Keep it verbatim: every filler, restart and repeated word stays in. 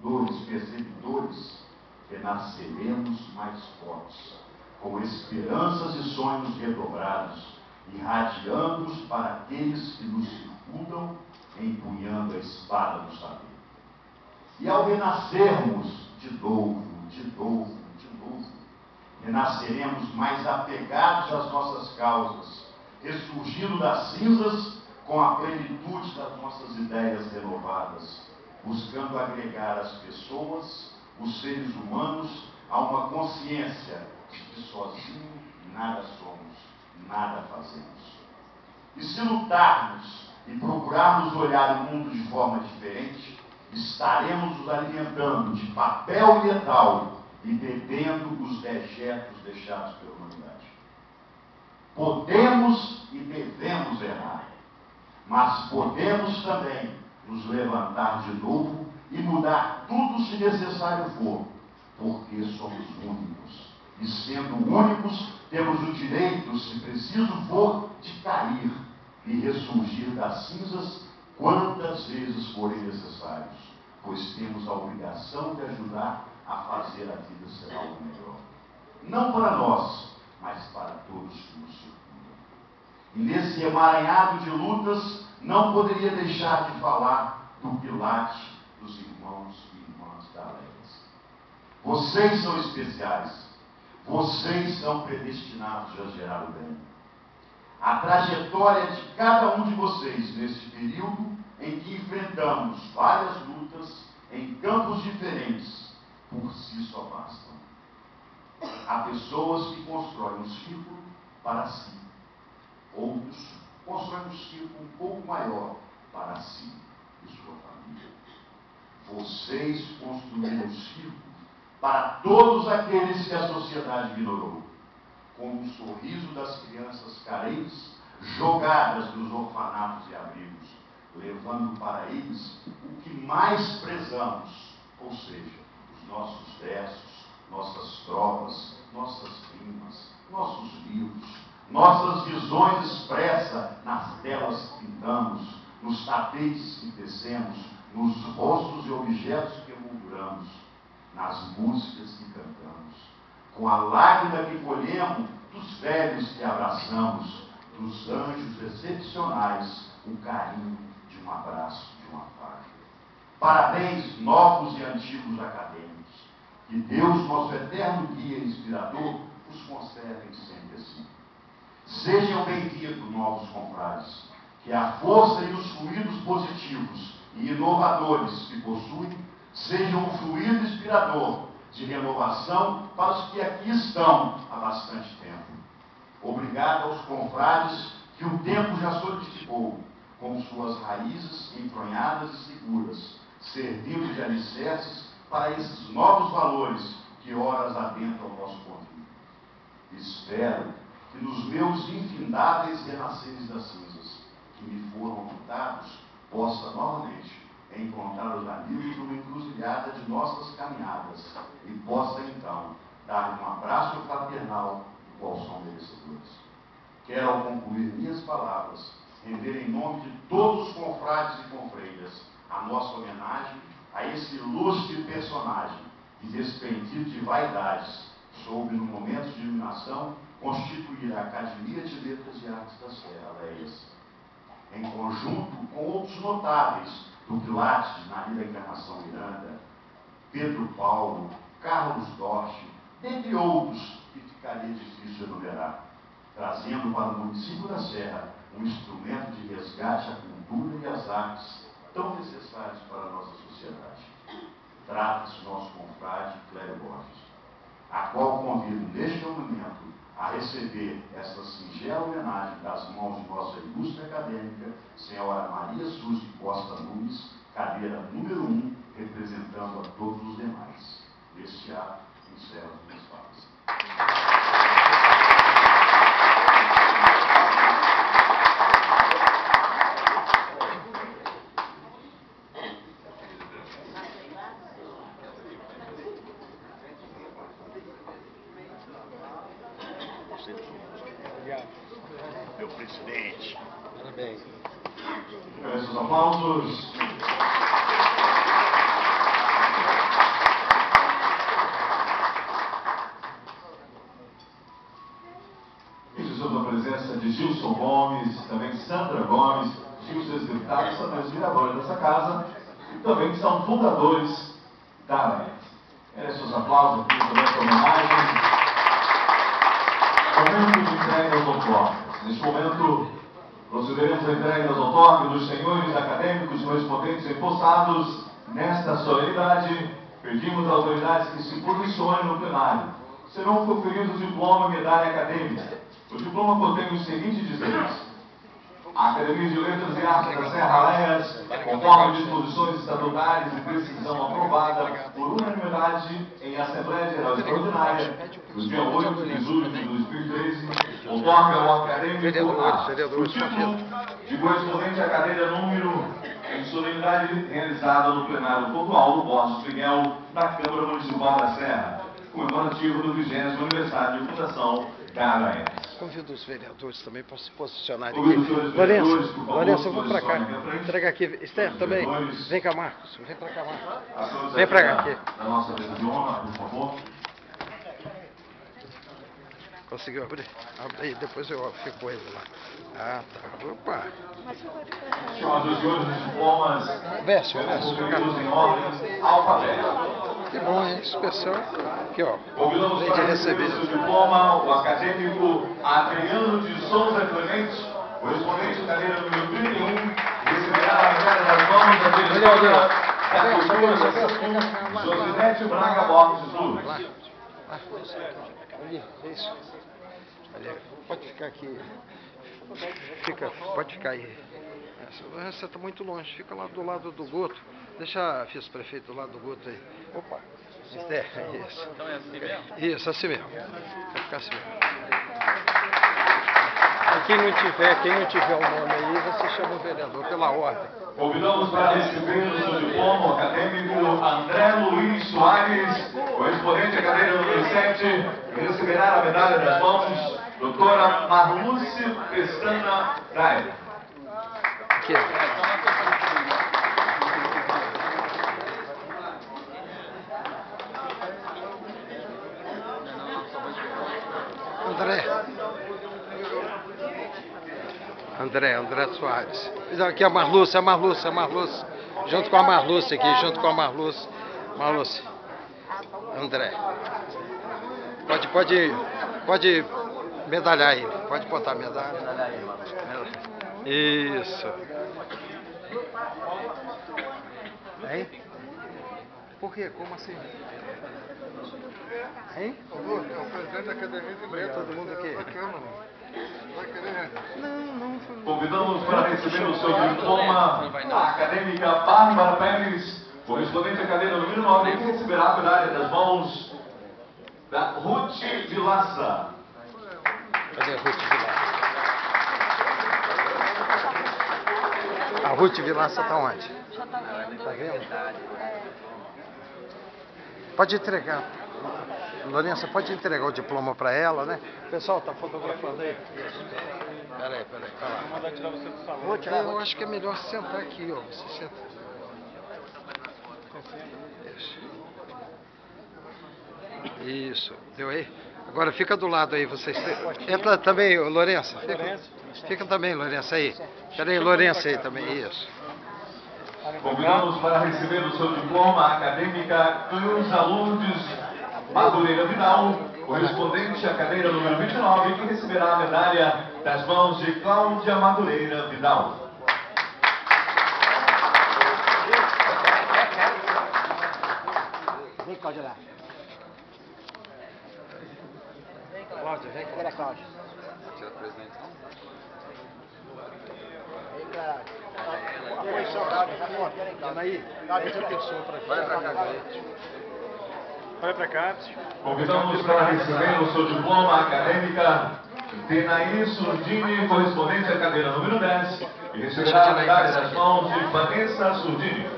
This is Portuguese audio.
seguidores, perseguidores, renasceremos mais fortes, com esperanças e sonhos redobrados, irradiando-os para aqueles que nos circundam, empunhando a espada do saber. E ao renascermos de novo, de novo, de novo, renasceremos mais apegados às nossas causas, ressurgindo das cinzas com a plenitude das nossas ideias renovadas, buscando agregar as pessoas, os seres humanos, a uma consciência de que sozinho nada somos, nada fazemos. E se lutarmos e procurarmos olhar o mundo de forma diferente, estaremos nos alimentando de papel e metal e bebendo os dejetos deixados pela humanidade. Podemos e devemos errar, mas podemos também nos levantar de novo e mudar tudo se necessário for, porque somos únicos. E sendo únicos, temos o direito, se preciso for, de cair e ressurgir das cinzas quantas vezes forem necessários, pois temos a obrigação de ajudar a fazer a vida ser algo melhor. Não para nós, mas para todos que nos circundam. E nesse emaranhado de lutas, não poderia deixar de falar do Pilates dos irmãos e irmãs da Aléias. Vocês são especiais. Vocês são predestinados a gerar o bem. A trajetória de cada um de vocês nesse período em que enfrentamos várias lutas em campos diferentes, por si só bastam. Há pessoas que constroem um círculo para si. Outros constroem um círculo um pouco maior para si e sua família. Vocês construíram um círculo para todos aqueles que a sociedade ignorou, como o sorriso das crianças carentes jogadas nos orfanatos e abrigos, levando para eles o que mais prezamos, ou seja, os nossos versos, nossas trovas, nossas rimas, nossos livros, nossas visões expressas nas telas que pintamos, nos tapetes que tecemos, nos rostos e objetos que emolduramos, nas músicas que cantamos, com a lágrima que colhemos dos velhos que abraçamos, dos anjos excepcionais, o carinho de um abraço, de uma afago. Parabéns, novos e antigos acadêmicos. Que Deus, nosso eterno guia e inspirador, os conserve sempre assim. Sejam bem-vindos, novos confrades, que a força e os fluidos positivos e inovadores que possuem sejam um fluido inspirador de renovação para os que aqui estão há bastante tempo. Obrigado aos confrades que o tempo já solidificou, com suas raízes entronhadas e seguras, servindo de alicerces para esses novos valores que horas adentram o nosso convívio. Espero que nos meus infindáveis renasceres das cinzas, que me foram amputados, possa novamente encontrar os amigos numa encruzilhada de nossas caminhadas e possa então dar um abraço fraternal do qual são merecedores. Quero, ao concluir minhas palavras, render em nome de todos os confrades e confreiras a nossa homenagem a esse ilustre personagem que, despendido de vaidades, soube, no momento de iluminação, constituir a Academia de Letras e Artes das Aléias, em conjunto com outros notáveis do Pilates, Maria Encarnação Miranda, Pedro Paulo, Carlos Dorche, dentre outros que ficaria difícil enumerar, trazendo para o município da Serra um instrumento de resgate à cultura e às artes tão necessários para a nossa sociedade. Trata-se nosso confrade Clério Borges, a qual convido neste momento a receber esta singela homenagem das mãos de nossa ilustre acadêmica, senhora Maria Suzy Costa Nunes, cadeira número um, representando a todos os demais. Neste ato, encerro as minhas falas. Meu presidente. Parabéns. Esses aplausos. Alessandra Gomes, Gil seus deputados, são meus vereadores dessa casa, e também que são fundadores da ARAES. Merecem os aplausos aqui também para homenagem. Momento de entrega aos outorgas. Neste momento, procederemos a entrega aos outorgas dos senhores acadêmicos correspondentes empossados. Nesta solenidade, pedimos às autoridades que se posicionem no plenário. Serão conferidos o diploma e medalha acadêmica. O diploma contém os seguintes dizeres: a Academia de Letras e Artes da Serra Aléias, conforme disposições estatutárias e decisão aprovada por unanimidade em Assembleia Geral Extraordinária, no dia oito de julho de dois mil e treze, outorga ao acadêmico o título de correspondente à cadeira número em solenidade realizada no plenário pontual do Borges Miguel, da Câmara Municipal da Serra, comemorativo do vigésimo aniversário de fundação da ARAES. Convido os vereadores também para se posicionarem aqui. Lourenço, Lourenço, eu vou para cá. Entrega aqui. Esther, também. Vem cá, Marcos. Vem para cá, Marcos. Vem para cá aqui. Da nossa mesa de honra, por favor. Conseguiu abrir? Abre aí, depois eu fico com ele lá. Ah, tá. Opa. Senhoras e senhores, os diplomas Verso, verso. em ordem alfabética. Que bom, hein? Inspeção. Aqui, ó. Convidamos Vem de para receber receber. seu diploma o acadêmico Adriano de Souza Clemente, correspondente à cadeira número trinta e um, receberá a medalha das mãos da diretora da Cultura da Sescom, Josinete Braga Borges Luz. Lá. Lá. Ali, isso. Ali. Pode ficar aqui. Fica, pode ficar aí. Você está muito longe, fica lá do lado do Guto. Deixa a vice-prefeito do lado do Guto aí. Opa, é, isso. Então é assim mesmo? Isso, assim mesmo. Vai ficar assim mesmo. E quem não tiver, quem não tiver o nome aí, você chama o vereador pela ordem. Convidamos para receber o seu diploma o acadêmico André Luiz Soares, correspondente à cadeira número sete, que receberá a medalha das mãos, doutora Marluce Pestana Gaia. Aqui. André. André, André Soares. Aqui a Marluce, a Marluce, a Marluce. Junto com a Marluce aqui, junto com a Marluce. Marluce. André. Pode, pode, pode medalhar ele. Pode botar a medalha. Isso. Hein? Por quê? Como assim? Hein? É o presidente da Academia de Letras. Todo mundo aqui. Da Câmara. Vai querer? Não, não. Convidamos para receber o seu diploma a acadêmica Bárbara Pérez, correspondente à cadeira número nove, que receberá a medalha das mãos da Ruth Vilaça. Cadê a Ruth Vilaça? A Ruth Vilaça está onde? Tá vendo? Pode entregar. Lourença, pode entregar o diploma para ela, né? O pessoal está fotografando aí. Peraí, peraí, tá lá. Vou mandar tirar você do salão. Vou tirar, eu acho que é melhor sentar aqui, ó. Você senta. Isso. Isso, deu aí? Agora fica do lado aí, vocês. Entra também, Lourença. Fica, fica também, Lourença, aí. Peraí, Lourença aí também, isso. Convidamos para receber o seu diploma a acadêmica Cleusa Lourdes Madureira Vidal, correspondente à cadeira número vinte e nove, que receberá a medalha das mãos de Cláudia Madureira Vidal. Vem, Cláudia, lá. Cláudia, vem. Cadê a Cláudia? Tira o presidente, não? Vem pra... A posição, Cláudia. Tá bom, peraí, Cláudia. Aí, entra a pessoa para Vai pra cá, Vai para cá. Convidamos para receber o seu diploma acadêmica Tenaí Surdini, correspondente à cadeira número dez, e receberá a medalha das mãos de Vanessa Surdini.